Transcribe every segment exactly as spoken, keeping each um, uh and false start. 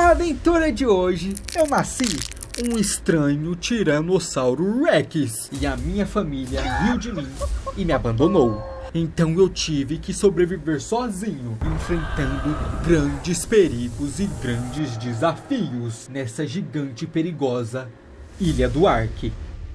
Na aventura de hoje, eu nasci um estranho Tiranossauro Rex e a minha família riu de mim e me abandonou. Então eu tive que sobreviver sozinho, enfrentando grandes perigos e grandes desafios nessa gigante e perigosa Ilha do Ark.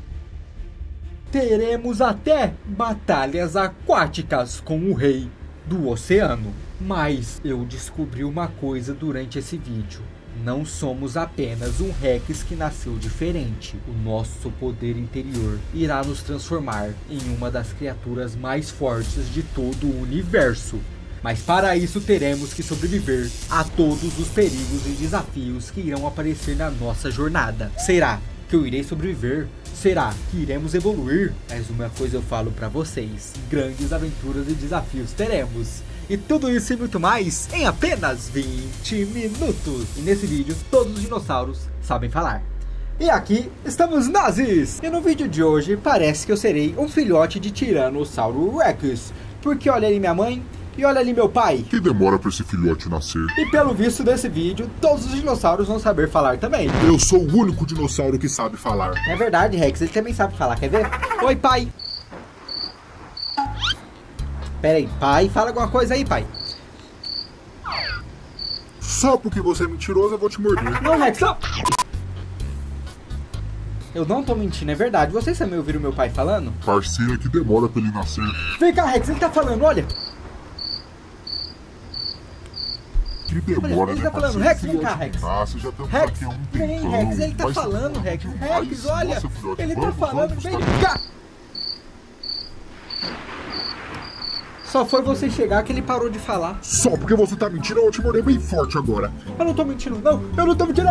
Teremos até batalhas aquáticas com o rei do oceano. Mas eu descobri uma coisa durante esse vídeo. Não somos apenas um Rex que nasceu diferente. O nosso poder interior irá nos transformar em uma das criaturas mais fortes de todo o universo. Mas para isso teremos que sobreviver a todos os perigos e desafios que irão aparecer na nossa jornada. Será que eu irei sobreviver? Será que iremos evoluir? Mas uma coisa eu falo pra vocês: grandes aventuras e desafios teremos. E tudo isso e muito mais em apenas vinte minutos. E nesse vídeo, todos os dinossauros sabem falar. E aqui estamos nós! E no vídeo de hoje, parece que eu serei um filhote de Tiranossauro Rex. Porque olha ali minha mãe e olha ali meu pai. Que demora para esse filhote nascer. E pelo visto desse vídeo, todos os dinossauros vão saber falar também. Eu sou o único dinossauro que sabe falar. É verdade, Rex, ele também sabe falar, quer ver? Oi, pai. Pera aí, pai, fala alguma coisa aí, pai. Só porque você é mentiroso, eu vou te morder. Não, Rex, não. Eu não tô mentindo, é verdade. Vocês também ouviram meu pai falando? Parceira, que demora pra ele nascer. Vem cá, Rex, ele tá falando, olha. Que demora, olha, ele né, tá falando, Rex, vem cá, Rex. Nossa, já estamos Rex, aqui há um vem, tempão. Rex, ele tá Mas falando, vamos, Rex. vamos, Rex, olha, nossa, filhote, ele vamos, tá falando, vamos, vem tá. cá. Só foi você chegar que ele parou de falar. Só porque você tá mentindo, eu vou te morder bem forte agora. Eu não tô mentindo, não. Eu não tô mentindo.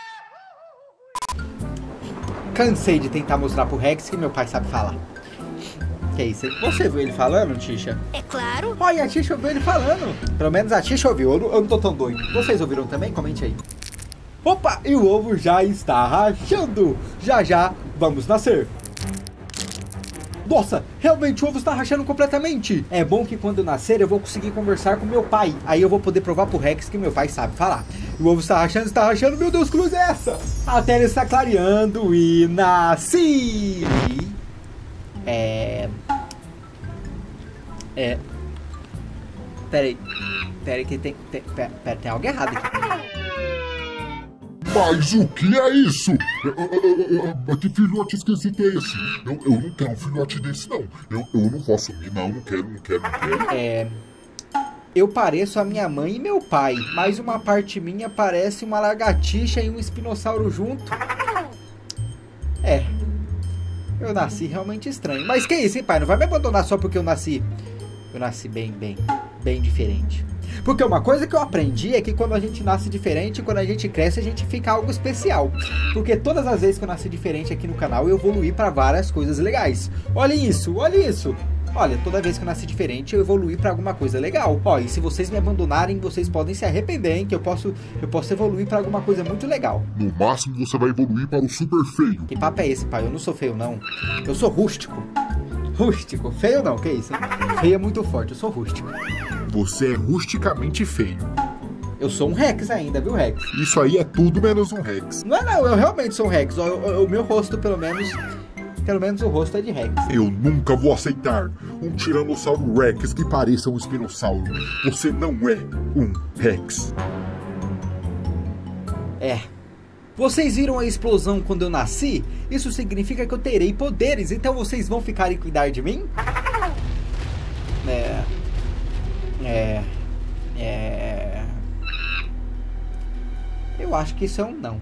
Cansei de tentar mostrar pro Rex que meu pai sabe falar. Que isso? Você viu ele falando, Tisha? É claro. Olha, a Tisha ouviu ele falando. Pelo menos a Tisha ouviu. Eu não, eu não tô tão doido. Vocês ouviram também? Comente aí. Opa, e o ovo já está rachando. Já já vamos nascer. Nossa, realmente o ovo está rachando completamente. É bom que quando eu nascer eu vou conseguir conversar com meu pai. Aí eu vou poder provar pro Rex que meu pai sabe falar. O ovo está rachando, está rachando. Meu Deus, que luz é essa? A terra está clareando e nasci. É... É... Peraí. Peraí que tem... Tem, pera, pera, tem algo errado aqui. Mas o que é isso? Eu, eu, eu, eu, que filhote esquisito é esse? Eu, eu não quero um filhote desse, não. Eu, eu não vou assumir, não. Não quero, não quero, não quero. É... Eu pareço a minha mãe e meu pai, mas uma parte minha parece uma lagartixa e um espinossauro junto. É... Eu nasci realmente estranho. Mas que isso, hein, pai? Não vai me abandonar só porque eu nasci... Eu nasci bem, bem, bem diferente. Porque uma coisa que eu aprendi é que quando a gente nasce diferente, quando a gente cresce, a gente fica algo especial. Porque todas as vezes que eu nasci diferente aqui no canal, eu evoluí para várias coisas legais. Olha isso, olha isso. Olha, toda vez que eu nasci diferente, eu evoluí para alguma coisa legal. Ó, e se vocês me abandonarem, vocês podem se arrepender, hein? Que eu posso, eu posso evoluir para alguma coisa muito legal. No máximo, você vai evoluir para o super feio. Que papo é esse, pai? Eu não sou feio, não. Eu sou rústico. Rústico? Feio não, que isso, hein? Feio é muito forte, eu sou rústico. Você é rusticamente feio. Eu sou um Rex ainda, viu, Rex? Isso aí é tudo menos um Rex. Não é não, eu realmente sou um Rex. O, o, o meu rosto, pelo menos... Pelo menos o rosto é de Rex. Eu nunca vou aceitar um Tiranossauro Rex que pareça um espinossauro. Você não é um Rex. É. Vocês viram a explosão quando eu nasci? Isso significa que eu terei poderes, então vocês vão ficar e cuidar de mim? É... É... É... Eu acho que isso é um não.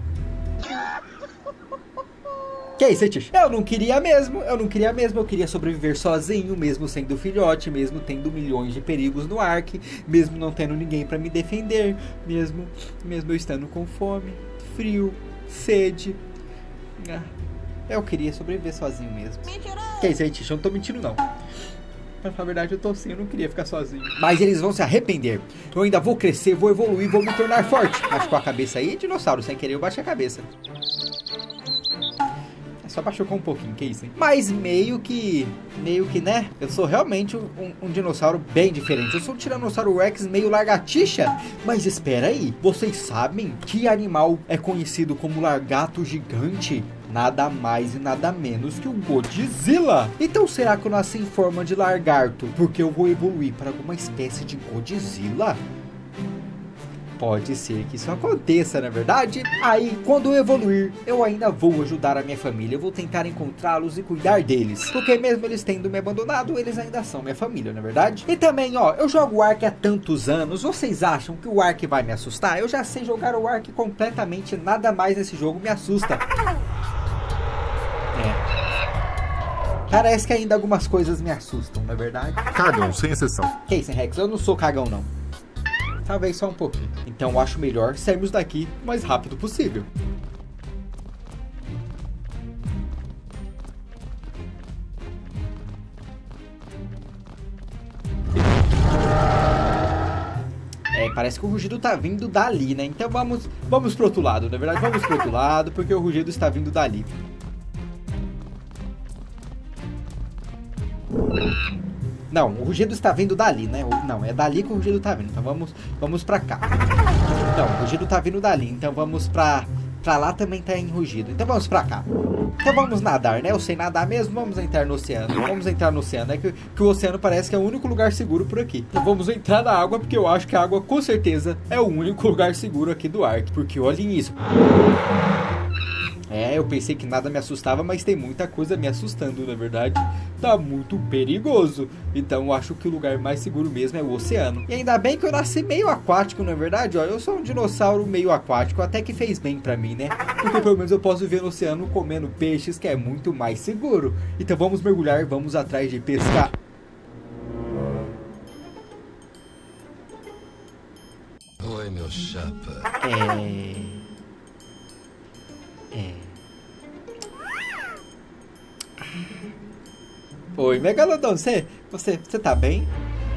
Que é isso, Tish? Eu não queria mesmo, eu não queria mesmo, eu queria sobreviver sozinho, mesmo sendo filhote, mesmo tendo milhões de perigos no Ark, mesmo não tendo ninguém pra me defender, mesmo, mesmo eu estando com fome, frio, sede. Ah, eu queria sobreviver sozinho mesmo. Mentiroso! Que é isso aí, Tish? Eu não tô mentindo, não. Pra falar a verdade, eu tô sim, eu não queria ficar sozinho. Mas eles vão se arrepender. Eu ainda vou crescer, vou evoluir, vou me tornar forte. Machucou a cabeça aí, dinossauro, sem querer eu baixei a cabeça. só machucou um pouquinho, que isso, hein? Mas meio que, meio que, né? Eu sou realmente um, um dinossauro bem diferente. Eu sou um Tiranossauro Rex meio lagartixa. Mas espera aí, vocês sabem que animal é conhecido como lagarto gigante? Nada mais e nada menos que o Godzilla. Então será que eu nasci em forma de lagarto porque eu vou evoluir para alguma espécie de Godzilla? Pode ser que isso aconteça, na verdade. Aí, quando eu evoluir, eu ainda vou ajudar a minha família. Eu vou tentar encontrá-los e cuidar deles. Porque mesmo eles tendo me abandonado, eles ainda são minha família, não é verdade? E também, ó, eu jogo o Ark há tantos anos. Vocês acham que o Ark vai me assustar? Eu já sei jogar o Ark completamente. Nada mais nesse jogo me assusta. É. Parece que ainda algumas coisas me assustam, não é verdade? Cagão, sem exceção. Que isso, Rex? Eu não sou cagão, não. Talvez só um pouquinho. Então eu acho melhor sairmos daqui o mais rápido possível. É, parece que o rugido tá vindo dali, né? Então vamos, vamos pro outro lado, na verdade. Vamos pro outro lado, porque o rugido está vindo dali. Não, o rugido está vindo dali, né? Não, é dali que o rugido está vindo. Então vamos, vamos pra cá. Não, o rugido está vindo dali. Então vamos pra, pra lá também tá em rugido. Então vamos pra cá. Então vamos nadar, né? Eu sei nadar mesmo. Vamos entrar no oceano. Vamos entrar no oceano. É que, que o oceano parece que é o único lugar seguro por aqui. Então vamos entrar na água, porque eu acho que a água com certeza é o único lugar seguro aqui do Ark. Porque olhem isso. É, eu pensei que nada me assustava, mas tem muita coisa me assustando, na verdade. Tá muito perigoso. Então eu acho que o lugar mais seguro mesmo é o oceano. E ainda bem que eu nasci meio aquático, na verdade. Ó, eu sou um dinossauro meio aquático, até que fez bem pra mim, né? Porque pelo menos eu posso viver no oceano comendo peixes, que é muito mais seguro. Então vamos mergulhar, vamos atrás de pescar. Oi, meu chapa. É... É. Oi, Megalodon, você, você, você tá bem?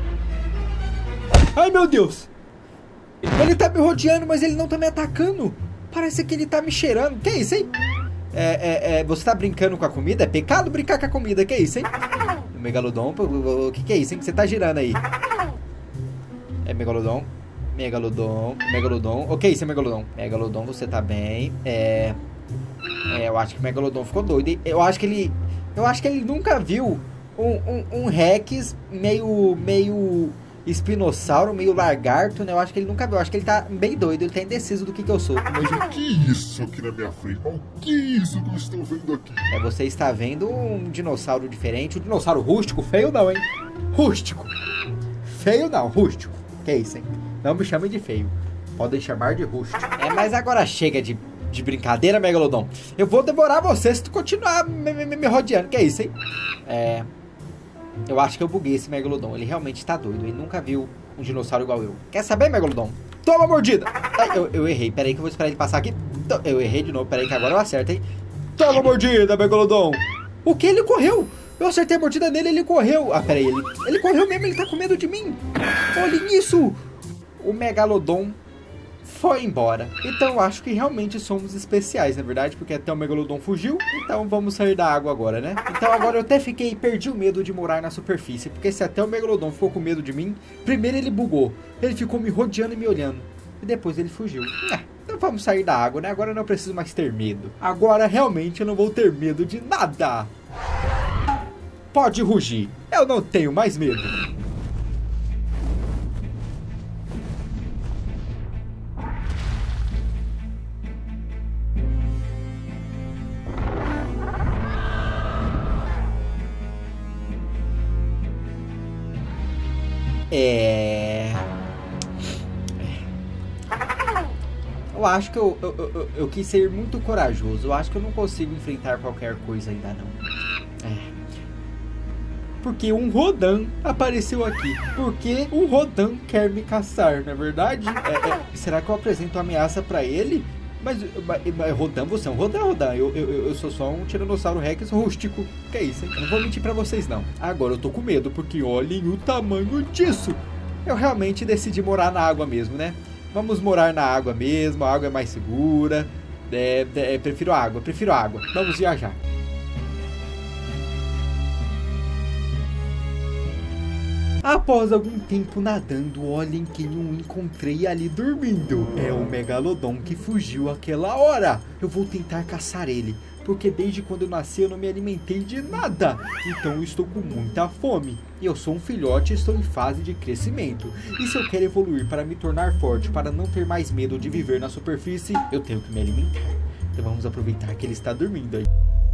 Ai, meu Deus! Ele tá me rodeando, mas ele não tá me atacando. Parece que ele tá me cheirando. Que isso, hein? É, é, é, você tá brincando com a comida? É pecado brincar com a comida. Que isso, hein? Megalodon, o que que é isso, hein? Que você tá girando aí? É Megalodon. Megalodon, Megalodon. O que é isso, Megalodon? Megalodon, você tá bem. É... É, eu acho que o Megalodon ficou doido. Eu acho que ele... Eu acho que ele nunca viu um, um, um Rex meio... Meio... espinossauro, meio lagarto, né? Eu acho que ele nunca viu. Eu acho que ele tá bem doido. Ele tá indeciso do que que eu sou. Mas o que é isso aqui na minha frente? O que é isso que eu estou vendo aqui? É, você está vendo um dinossauro diferente. Um dinossauro rústico. Feio não, hein? Rústico. Feio não, rústico. Que isso, hein? Não me chamem de feio. Podem chamar de rústico. É, mas agora chega de... De brincadeira, Megalodon. Eu vou devorar você se tu continuar me, me, me rodeando. Que é isso, hein? É... Eu acho que eu buguei esse Megalodon. Ele realmente tá doido. Ele nunca viu um dinossauro igual eu. Quer saber, Megalodon? Toma mordida! Ai, eu, eu errei. Pera aí que eu vou esperar ele passar aqui. Eu errei de novo. Pera aí que agora eu acerto, hein? Toma mordida, Megalodon! O que? Ele correu! Eu acertei a mordida nele e ele correu. Ah, pera aí. Ele, ele correu mesmo. Ele tá com medo de mim. Olhem isso! O Megalodon foi embora. Então eu acho que realmente somos especiais, na verdade, porque até o Megalodon fugiu. Então vamos sair da água agora, né? Então agora eu até fiquei, perdi o medo de morar na superfície, porque se até o Megalodon ficou com medo de mim, primeiro ele bugou, ele ficou me rodeando e me olhando, e depois ele fugiu. É, então vamos sair da água, né? Agora eu não preciso mais ter medo. Agora realmente eu não vou ter medo de nada. Pode rugir, eu não tenho mais medo. É... Eu acho que eu, eu, eu, eu quis ser muito corajoso. Eu acho que eu não consigo enfrentar qualquer coisa ainda não. É... Porque um Rodan apareceu aqui. Porque um Rodan quer me caçar, não é verdade? É, é... Será que eu apresento ameaça pra ele? Mas, mas, mas Rodan, você é um Rodan, Rodan. Eu, eu, eu sou só um Tiranossauro Rex rústico. Que é isso, hein? Eu não vou mentir pra vocês, não. Agora eu tô com medo, porque olhem o tamanho disso. Eu realmente decidi morar na água mesmo, né? Vamos morar na água mesmo, a água é mais segura. É, é, prefiro a água, prefiro a água. Vamos viajar. Após algum tempo nadando, olhem quem eu encontrei ali dormindo. É o Megalodon que fugiu aquela hora. Eu vou tentar caçar ele, porque desde quando eu nasci eu não me alimentei de nada. Então eu estou com muita fome. Eu sou um filhote e estou em fase de crescimento. E se eu quero evoluir para me tornar forte, para não ter mais medo de viver na superfície, eu tenho que me alimentar. Então vamos aproveitar que ele está dormindo aí.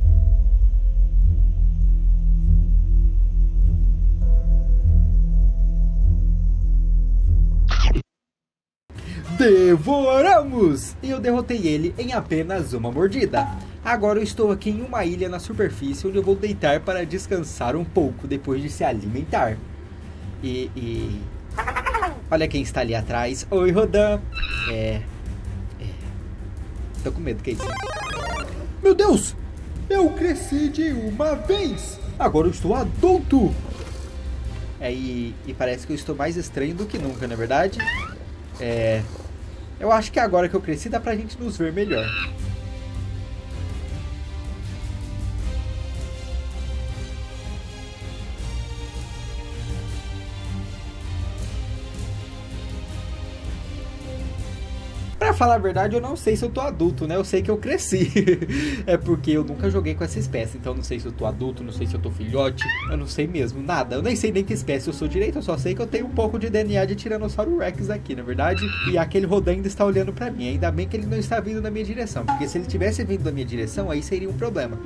Devoramos! E eu derrotei ele em apenas uma mordida. Agora eu estou aqui em uma ilha na superfície, onde eu vou deitar para descansar um pouco depois de se alimentar. E... e... olha quem está ali atrás. Oi, Rodan. É... é... tô com medo, que é isso? Meu Deus! Eu cresci de uma vez! Agora eu estou adulto! É, e, e parece que eu estou mais estranho do que nunca, não é verdade? É... eu acho que agora que eu cresci dá pra gente nos ver melhor. Pra falar a verdade, eu não sei se eu tô adulto, né? Eu sei que eu cresci. É porque eu nunca joguei com essa espécie. Então eu não sei se eu tô adulto, não sei se eu tô filhote. Eu não sei mesmo, nada. Eu nem sei nem que espécie eu sou direito. Eu só sei que eu tenho um pouco de D N A de Tiranossauro Rex aqui, na verdade. E aquele Rodan ainda está olhando pra mim. Ainda bem que ele não está vindo na minha direção. Porque se ele tivesse vindo na minha direção, aí seria um problema.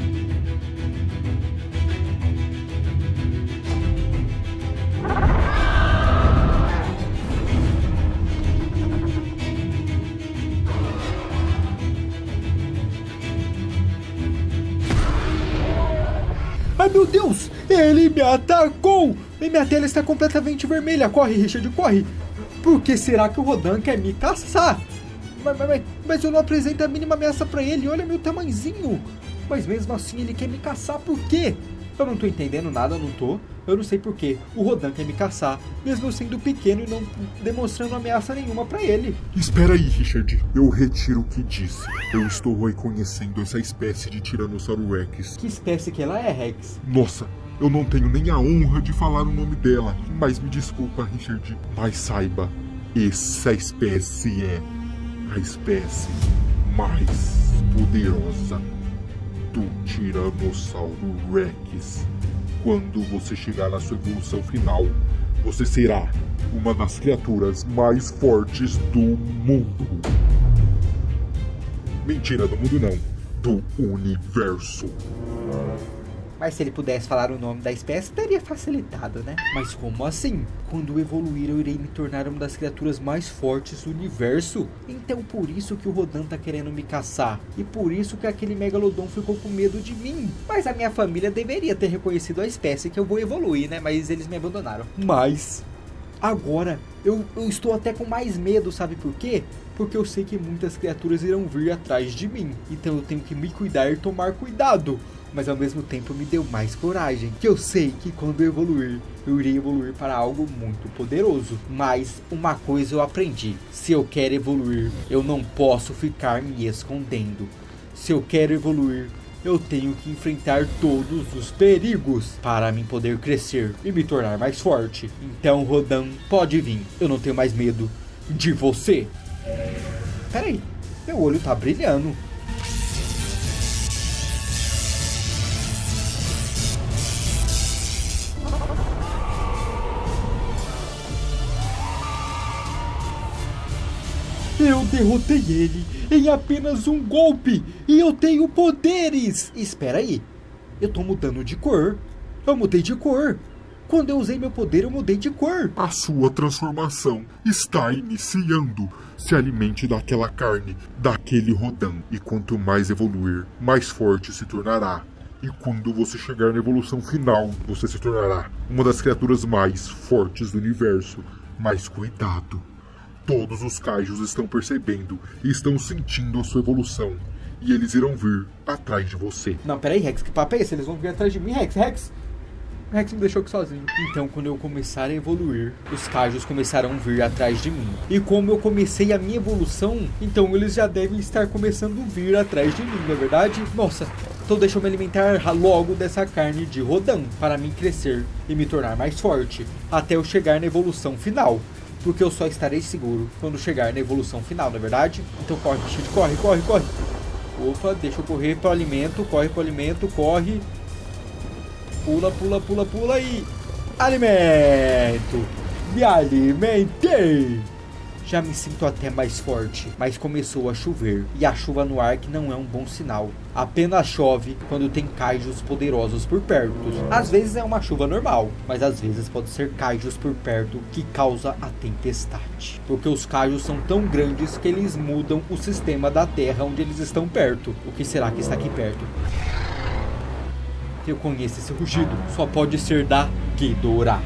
Ai, meu Deus! Ele me atacou! E minha tela está completamente vermelha. Corre, Richard, corre! Por que será que o Rodan quer me caçar? Mas, mas, mas eu não apresento a mínima ameaça pra ele. Olha meu tamanzinho! Mas mesmo assim ele quer me caçar. Por quê? Eu não tô entendendo nada, não tô. Eu não sei por quê. O Rodan quer me caçar, mesmo eu sendo pequeno e não demonstrando ameaça nenhuma pra ele. Espera aí, Richard. Eu retiro o que disse. Eu estou reconhecendo essa espécie de Tiranossauro Rex. Que espécie que ela é, Rex? Nossa, eu não tenho nem a honra de falar o nome dela. Mas me desculpa, Richard. Mas saiba, essa espécie é a espécie mais poderosa do Tiranossauro Rex. Quando você chegar na sua evolução final, você será uma das criaturas mais fortes do mundo. Mentira, do mundo não, do universo. Mas se ele pudesse falar o nome da espécie, teria facilitado, né? Mas como assim? Quando evoluir, eu irei me tornar uma das criaturas mais fortes do universo? Então por isso que o Rodan tá querendo me caçar. E por isso que aquele Megalodon ficou com medo de mim. Mas a minha família deveria ter reconhecido a espécie que eu vou evoluir, né? Mas eles me abandonaram. Mas... agora, eu, eu estou até com mais medo, sabe por quê? Porque eu sei que muitas criaturas irão vir atrás de mim. Então eu tenho que me cuidar e tomar cuidado. Mas ao mesmo tempo me deu mais coragem. Que eu sei que quando eu evoluir, eu irei evoluir para algo muito poderoso. Mas uma coisa eu aprendi. Se eu quero evoluir, eu não posso ficar me escondendo. Se eu quero evoluir, eu tenho que enfrentar todos os perigos para mim poder crescer e me tornar mais forte. Então, Rodan, pode vir. Eu não tenho mais medo de você. Pera aí, meu olho tá brilhando. Eu derrotei ele em apenas um golpe e eu tenho poderes. Espera aí, eu tô mudando de cor. Eu mudei de cor. Quando eu usei meu poder, eu mudei de cor. A sua transformação está iniciando. Se alimente daquela carne, daquele Rodan. E quanto mais evoluir, mais forte se tornará. E quando você chegar na evolução final, você se tornará uma das criaturas mais fortes do universo. Mas cuidado. Todos os kaijus estão percebendo e estão sentindo a sua evolução. E eles irão vir atrás de você. Não, peraí, Rex, que papo é esse? Eles vão vir atrás de mim, Rex, Rex. O Rex me deixou aqui sozinho. Então, quando eu começar a evoluir, os Kaijus começarão a vir atrás de mim. E como eu comecei a minha evolução, então eles já devem estar começando a vir atrás de mim, não é verdade? Nossa, então deixa eu me alimentar logo dessa carne de Rodan, para mim crescer e me tornar mais forte, até eu chegar na evolução final. Porque eu só estarei seguro quando chegar na evolução final, não é verdade? Então corre, Richard, corre, corre, corre. Opa, deixa eu correr para o alimento, corre para o alimento, corre. Pula, pula, pula, pula e... Alimento! Me alimentei! Já me sinto até mais forte, mas começou a chover. E a chuva no Ark não é um bom sinal. Apenas chove quando tem kaijus poderosos por perto. Às vezes é uma chuva normal, mas às vezes pode ser kaijus por perto que causa a tempestade. Porque os kaijus são tão grandes que eles mudam o sistema da terra onde eles estão perto. O que será que está aqui perto? Eu conheço esse rugido. Só pode ser da Ghidorah.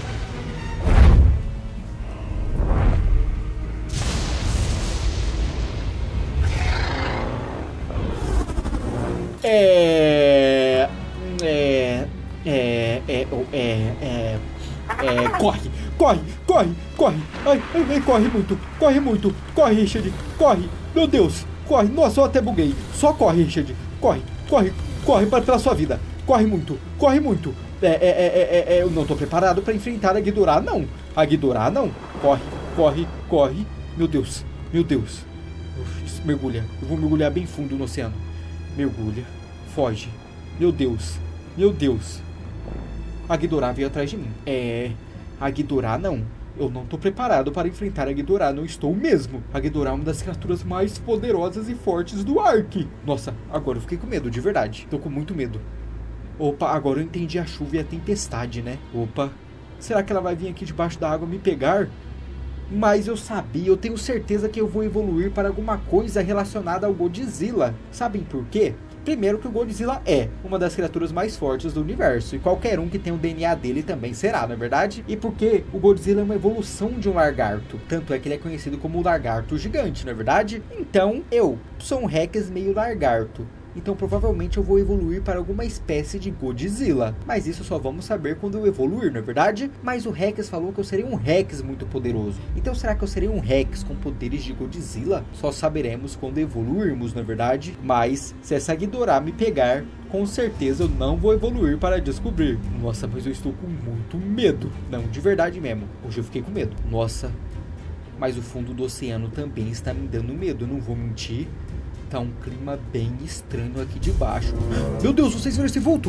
É... É... É... É... É... É... É... Corre! Corre! Corre! Corre! Ai, ai, ai, corre muito! Corre muito! Corre, Richard! Corre! Meu Deus! Corre! Nossa, eu até buguei! Só corre, Richard! Corre! Corre! Corre para pela sua vida! Corre muito! Corre muito! É... É... É... É... é eu não tô preparado para enfrentar a Ghidorah, não! A Ghidorah, não! Corre! Corre! Corre! Meu Deus! Meu Deus! Uf, mergulha! Eu vou mergulhar bem fundo no oceano. Mergulha. Foge. Meu Deus. Meu Deus. A Ghidorah veio atrás de mim. É... A Ghidorah não. Eu não tô preparado para enfrentar a Ghidorah. Não estou mesmo. A Ghidorah é uma das criaturas mais poderosas e fortes do Ark. Nossa, agora eu fiquei com medo, de verdade. Tô com muito medo. Opa, agora eu entendi a chuva e a tempestade, né? Opa. Será que ela vai vir aqui debaixo da água me pegar? Mas eu sabia, eu tenho certeza que eu vou evoluir para alguma coisa relacionada ao Godzilla. Sabem por quê? Primeiro que o Godzilla é uma das criaturas mais fortes do universo, e qualquer um que tenha o D N A dele também será, não é verdade? E porque o Godzilla é uma evolução de um lagarto, tanto é que ele é conhecido como o lagarto gigante, não é verdade? Então, eu sou um Rex meio lagarto. Então provavelmente eu vou evoluir para alguma espécie de Godzilla. Mas isso só vamos saber quando eu evoluir, não é verdade? Mas o Rex falou que eu serei um Rex muito poderoso. Então será que eu serei um Rex com poderes de Godzilla? Só saberemos quando evoluirmos, não é verdade? Mas se essa Ghidorah me pegar, com certeza eu não vou evoluir para descobrir. Nossa, mas eu estou com muito medo. Não, de verdade mesmo. Hoje eu fiquei com medo. Nossa, mas o fundo do oceano também está me dando medo, eu não vou mentir. Tá um clima bem estranho aqui debaixo. Meu Deus, vocês viram esse vulto?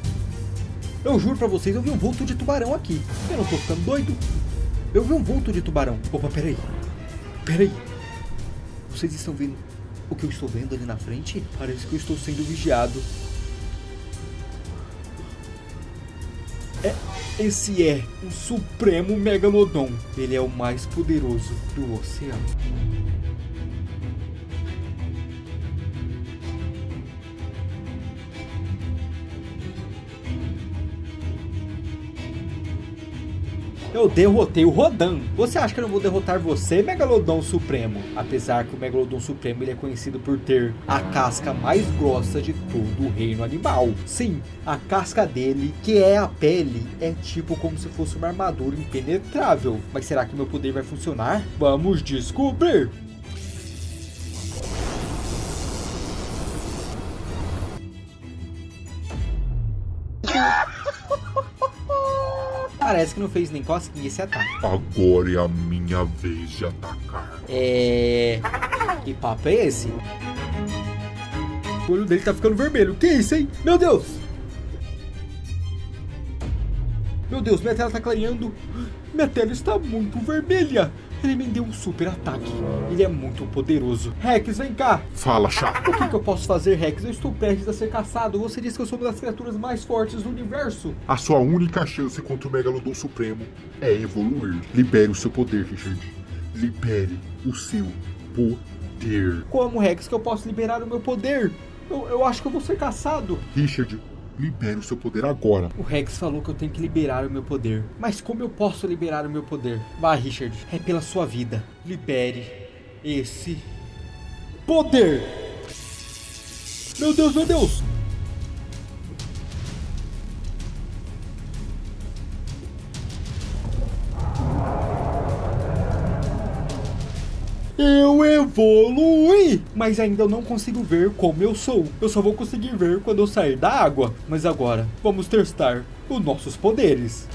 Eu juro pra vocês, eu vi um vulto de tubarão aqui. Eu não tô ficando doido. Eu vi um vulto de tubarão. Opa, peraí. Peraí. Vocês estão vendo o que eu estou vendo ali na frente? Parece que eu estou sendo vigiado. É, esse é o Supremo Megalodon. Ele é o mais poderoso do oceano. Eu derrotei o Rodan. Você acha que eu não vou derrotar você, Megalodon Supremo? Apesar que o Megalodon Supremo ele é conhecido por ter a casca mais grossa de todo o reino animal. Sim, a casca dele, que é a pele, é tipo como se fosse uma armadura impenetrável. Mas será que meu poder vai funcionar? Vamos descobrir! Parece que não fez nem cosquinha esse ataque. Agora é a minha vez de atacar. É... Que papo é esse? O olho dele tá ficando vermelho. Que isso, hein? Meu Deus! Meu Deus, minha tela tá clareando. Minha tela está muito vermelha. Ele me deu um super ataque. Ele é muito poderoso. Rex, vem cá. Fala, chato. O que, que eu posso fazer, Rex? Eu estou prestes a ser caçado. Você disse que eu sou uma das criaturas mais fortes do universo. A sua única chance contra o Megalodon Supremo é evoluir. Libere o seu poder, Richard. Libere o seu poder. Como, Rex, que eu posso liberar o meu poder? Eu, eu acho que eu vou ser caçado. Richard, libere o seu poder agora. O Rex falou que eu tenho que liberar o meu poder. Mas como eu posso liberar o meu poder? Vá, Richard, é pela sua vida. Libere esse poder. Meu Deus, meu Deus. Eu evoluí! Mas ainda eu não consigo ver como eu sou. Eu só vou conseguir ver quando eu sair da água. Mas agora, vamos testar os nossos poderes.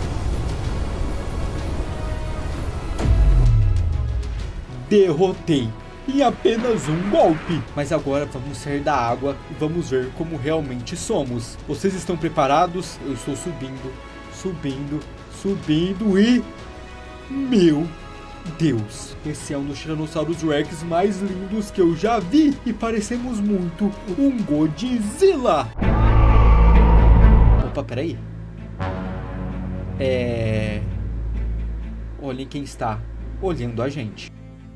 Derrotei em apenas um golpe. Mas agora vamos sair da água e vamos ver como realmente somos. Vocês estão preparados? Eu estou subindo, subindo, subindo e... Meu Deus, esse é um dos Tiranossauros Rex mais lindos que eu já vi. E parecemos muito um Godzilla. Opa, peraí. É... Olhem quem está olhando a gente.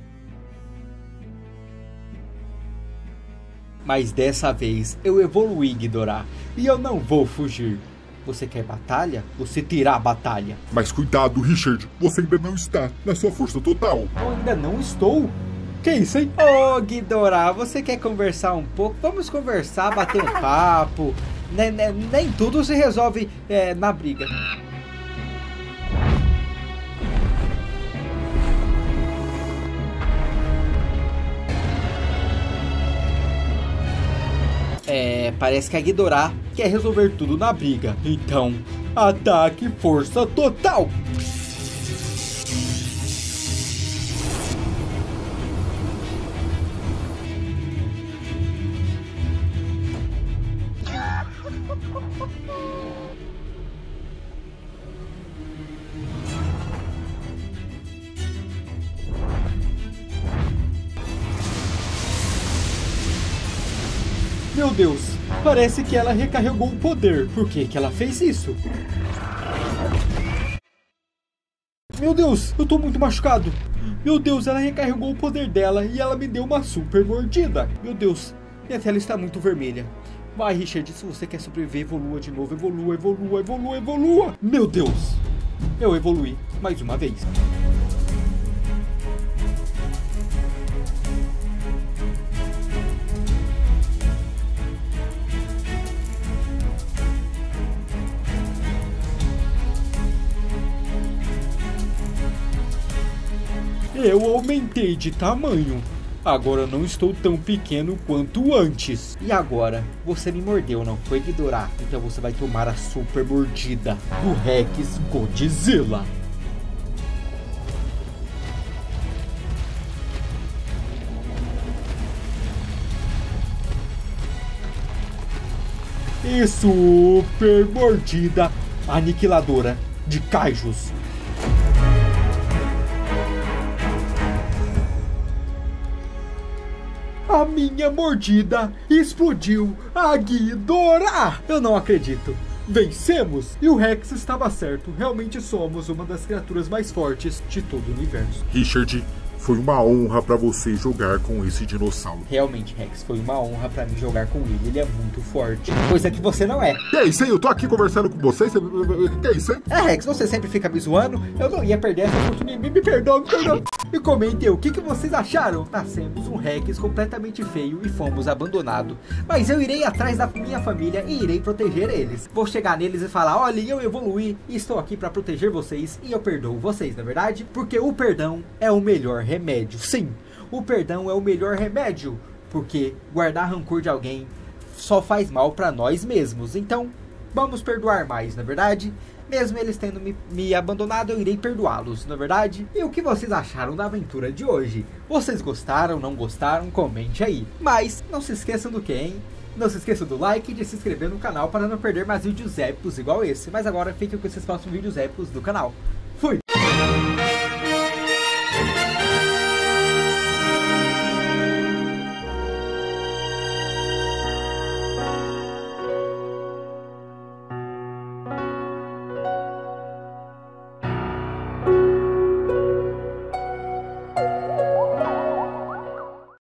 Mas dessa vez eu evoluí, Ghidorah, e eu não vou fugir. Você quer batalha? Você terá batalha. Mas cuidado, Richard, você ainda não está na sua força total. Eu ainda não estou? Que isso, hein? Ô, Ghidorah, você quer conversar um pouco? Vamos conversar, bater um papo. Nem, nem, nem tudo se resolve é, na briga. É, parece que a Ghidorah quer resolver tudo na briga. Então, ataque força total! Meu Deus, parece que ela recarregou o poder. Por que que ela fez isso? Meu Deus, eu tô muito machucado. Meu Deus, ela recarregou o poder dela e ela me deu uma super mordida. Meu Deus, minha tela está muito vermelha. Vai, Richard, se você quer sobreviver, evolua de novo. Evolua, evolua, evolua, evolua. Meu Deus, eu evoluí mais uma vez. Eu aumentei de tamanho. Agora não estou tão pequeno quanto antes. E agora? Você me mordeu, não foi, Ghidorah? Então você vai tomar a super mordida do Rex Godzilla. E super mordida aniquiladora de Kaijus. A minha mordida explodiu a Ghidorah! Eu não acredito. Vencemos! E o Rex estava certo. Realmente somos uma das criaturas mais fortes de todo o universo. Richard, foi uma honra pra você jogar com esse dinossauro. Realmente, Rex, foi uma honra pra mim jogar com ele. Ele é muito forte. Coisa que você não é. Que é isso aí? Eu tô aqui conversando com você. Você... Que é isso aí? É, Rex, você sempre fica me zoando. Eu não ia perder essa oportunidade. Me, me perdoa, me perdoa. E comentem o que, que vocês acharam. Nascemos um Rex completamente feio e fomos abandonados. Mas eu irei atrás da minha família e irei proteger eles. Vou chegar neles e falar, olha, eu evoluí e estou aqui pra proteger vocês e eu perdoo vocês, na verdade? Porque o perdão é o melhor remédio. Sim, o perdão é o melhor remédio. Porque guardar rancor de alguém só faz mal pra nós mesmos. Então, vamos perdoar mais, na verdade? Mesmo eles tendo me, me abandonado, eu irei perdoá-los, na verdade? E o que vocês acharam da aventura de hoje? Vocês gostaram, não gostaram? Comente aí. Mas não se esqueçam do que, hein? Não se esqueçam do like e de se inscrever no canal para não perder mais vídeos épicos igual esse. Mas agora fiquem com esses próximos vídeos épicos do canal.